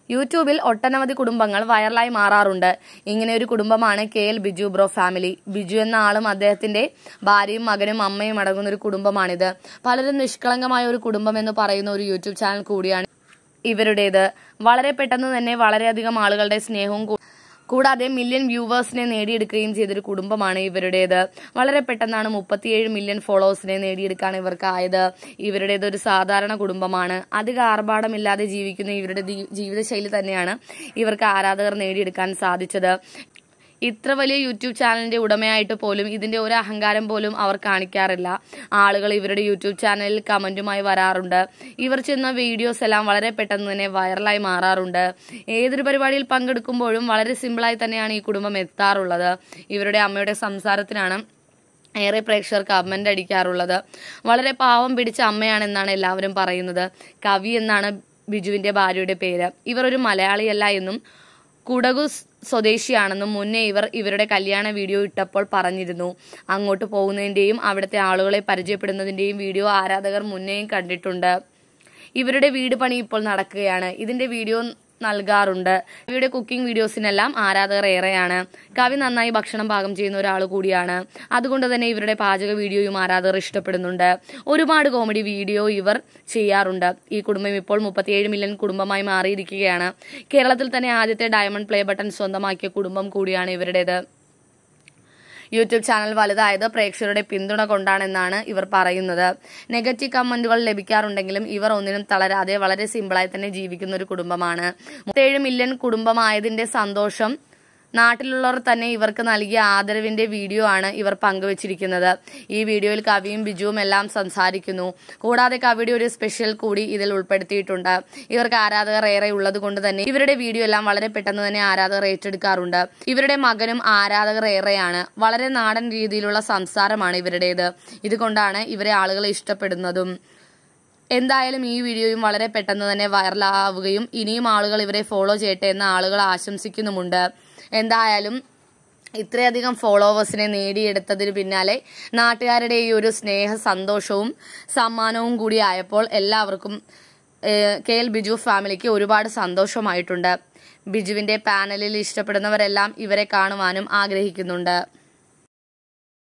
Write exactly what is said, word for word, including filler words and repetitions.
യൂട്യൂബിൽ ഒട്ടനവധി കുടുംബങ്ങൾ വൈറലായി മാറാറുണ്ട്. ഇങ്ങനെ ഒരു കുടുംബമാണ് K L Biju bro family. Biju എന്ന ആളും അദ്ദേഹത്തിന്റെ ഭാര്യയും മകനും അമ്മയും അടങ്ങുന്ന ഒരു കുടുംബമാണിത്. പലരും നിഷ്കളങ്കമായ ഒരു കുടുംബം എന്ന് പറയുന്ന ഒരു യൂട്യൂബ് ചാനൽ കൂടിയാണ് ഇവരുടേത്. വളരെ പെട്ടെന്ന് തന്നെ വളരെയധികം ആളുകളുടെ സ്നേഹവും കൂടാതെ മില്യൺ വ്യൂവേഴ്സിനെ നേടിയെടുക്കുകയും ചെയ്തൊരു കുടുംബമാണ് ഇവരുടേത്. വളരെ പെട്ടെന്നാണ് മുപ്പത്തിയേഴ് മില്യൺ ഫോളോവേഴ്സിനെ നേടിയെടുക്കാൻ ഇവർക്കായത്. ഇവരുടേത് ഒരു സാധാരണ കുടുംബമാണ്. അധിക ആർഭാടമില്ലാതെ ജീവിക്കുന്ന ഇവരുടെ ജീവിതശൈലി തന്നെയാണ് ഇവർക്ക് ആരാധകർ നേടിയെടുക്കാൻ സാധിച്ചത്. ഇത്ര വലിയ യൂട്യൂബ് ചാനലിന്റെ ഉടമയായിട്ട് പോലും ഇതിന്റെ ഒരു അഹങ്കാരം പോലും അവർ കാണിക്കാറില്ല. ആളുകൾ ഇവരുടെ യൂട്യൂബ് ചാനലിൽ കമന്റുമായി വരാറുണ്ട്. ഇവർ ചെയ്യുന്ന വീഡിയോസ് എല്ലാം വളരെ പെട്ടെന്ന് തന്നെ വൈറലായി മാറാറുണ്ട്. ഏതൊരു പരിപാടിയിൽ പങ്കെടുക്കുമ്പോഴും വളരെ സിമ്പിളായി തന്നെയാണ് ഈ കുടുംബം എത്താറുള്ളത്. ഇവരുടെ അമ്മയുടെ സംസാരത്തിനാണ് ഏറെ പ്രേക്ഷകർ കമന്റ് അടിക്കാറുള്ളത്. വളരെ പാവം പിടിച്ച അമ്മയാണെന്നാണ് എല്ലാവരും പറയുന്നത്. കവി എന്നാണ് ബിജുവിന്റെ ഭാര്യയുടെ പേര്. ഇവർ ഒരു മലയാളിയല്ല എന്നും കുടകു സ്വദേശിയാണെന്നും മുന്നേ ഇവർ ഇവരുടെ കല്യാണ വീഡിയോ ഇട്ടപ്പോൾ പറഞ്ഞിരുന്നു. അങ്ങോട്ട് പോകുന്നതിന്റെയും അവിടുത്തെ ആളുകളെ പരിചയപ്പെടുന്നതിന്റെയും വീഡിയോ ആരാധകർ മുന്നേയും കണ്ടിട്ടുണ്ട്. ഇവരുടെ വീട് പണി ഇപ്പോൾ നടക്കുകയാണ്. ഇതിന്റെ വീഡിയോ നൽകാറുണ്ട്. കവിയുടെ കുക്കിംഗ് വീഡിയോസിനെല്ലാം ആരാധകർ ഏറെയാണ്. കവി നന്നായി ഭക്ഷണം പാകം ചെയ്യുന്ന ഒരാൾ കൂടിയാണ്. അതുകൊണ്ട് തന്നെ ഇവരുടെ പാചക വീഡിയോയും ആരാധകർ ഇഷ്ടപ്പെടുന്നുണ്ട്. ഒരുപാട് കോമഡി വീഡിയോ ഇവർ ചെയ്യാറുണ്ട്. ഈ കുടുംബം ഇപ്പോൾ മുപ്പത്തിയേഴ് മില്യൺ കുടുംബമായി മാറിയിരിക്കുകയാണ്. കേരളത്തിൽ തന്നെ ആദ്യത്തെ ഡയമണ്ട് പ്ലേ ബട്ടൺ സ്വന്തമാക്കിയ കുടുംബം കൂടിയാണ് ഇവരുടേത്. യൂട്യൂബ് ചാനൽ വലുതായത് പ്രേക്ഷകരുടെ പിന്തുണ കൊണ്ടാണെന്നാണ് ഇവർ പറയുന്നത്. നെഗറ്റീവ് കമന്റുകൾ ലഭിക്കാറുണ്ടെങ്കിലും ഇവർ ഒന്നിനും തളരാതെ വളരെ സിമ്പിളായി തന്നെ ജീവിക്കുന്ന ഒരു കുടുംബമാണ്. മുപ്പത്തിയേഴ് മില്യൺ കുടുംബമായതിന്റെ സന്തോഷം നാട്ടിലുള്ളവർ തന്നെ ഇവർക്ക് നൽകിയ ആദരവിന്റെ വീഡിയോ ആണ് ഇവർ പങ്കുവച്ചിരിക്കുന്നത്. ഈ വീഡിയോയിൽ കവിയും ബിജുവും എല്ലാം സംസാരിക്കുന്നു. കൂടാതെ കവിയുടെ ഒരു സ്പെഷ്യൽ കൂടി ഇതിൽ ഉൾപ്പെടുത്തിയിട്ടുണ്ട്. ഇവർക്ക് ആരാധകർ ഏറെ ഉള്ളത് കൊണ്ട് തന്നെ ഇവരുടെ വീഡിയോ എല്ലാം വളരെ പെട്ടെന്ന് തന്നെ ആരാധകർ ഏറ്റെടുക്കാറുണ്ട്. ഇവരുടെ മകനും ആരാധകർ ഏറെയാണ്. വളരെ നാടൻ രീതിയിലുള്ള സംസാരമാണ് ഇവരുടേത്. ഇതുകൊണ്ടാണ് ഇവരെ ആളുകൾ ഇഷ്ടപ്പെടുന്നതും. എന്തായാലും ഈ വീഡിയോയും വളരെ പെട്ടെന്ന് തന്നെ വൈറലാവുകയും ഇനിയും ആളുകൾ ഇവരെ ഫോളോ ചെയ്യട്ടെ എന്ന് ആളുകൾ ആശംസിക്കുന്നുമുണ്ട്. എന്തായാലും ഇത്രയധികം ഫോളോവേഴ്സിനെ നേടിയെടുത്തതിന് പിന്നാലെ നാട്ടുകാരുടെ ഈ ഒരു സ്നേഹ സന്തോഷവും സമ്മാനവും കൂടി ആയപ്പോൾ എല്ലാവർക്കും കെ എൽ ബിജു ഫാമിലിക്ക് ഒരുപാട് സന്തോഷമായിട്ടുണ്ട്. ബിജുവിന്റെ പാനലിൽ ഇഷ്ടപ്പെടുന്നവരെല്ലാം ഇവരെ കാണുവാനും ആഗ്രഹിക്കുന്നുണ്ട്.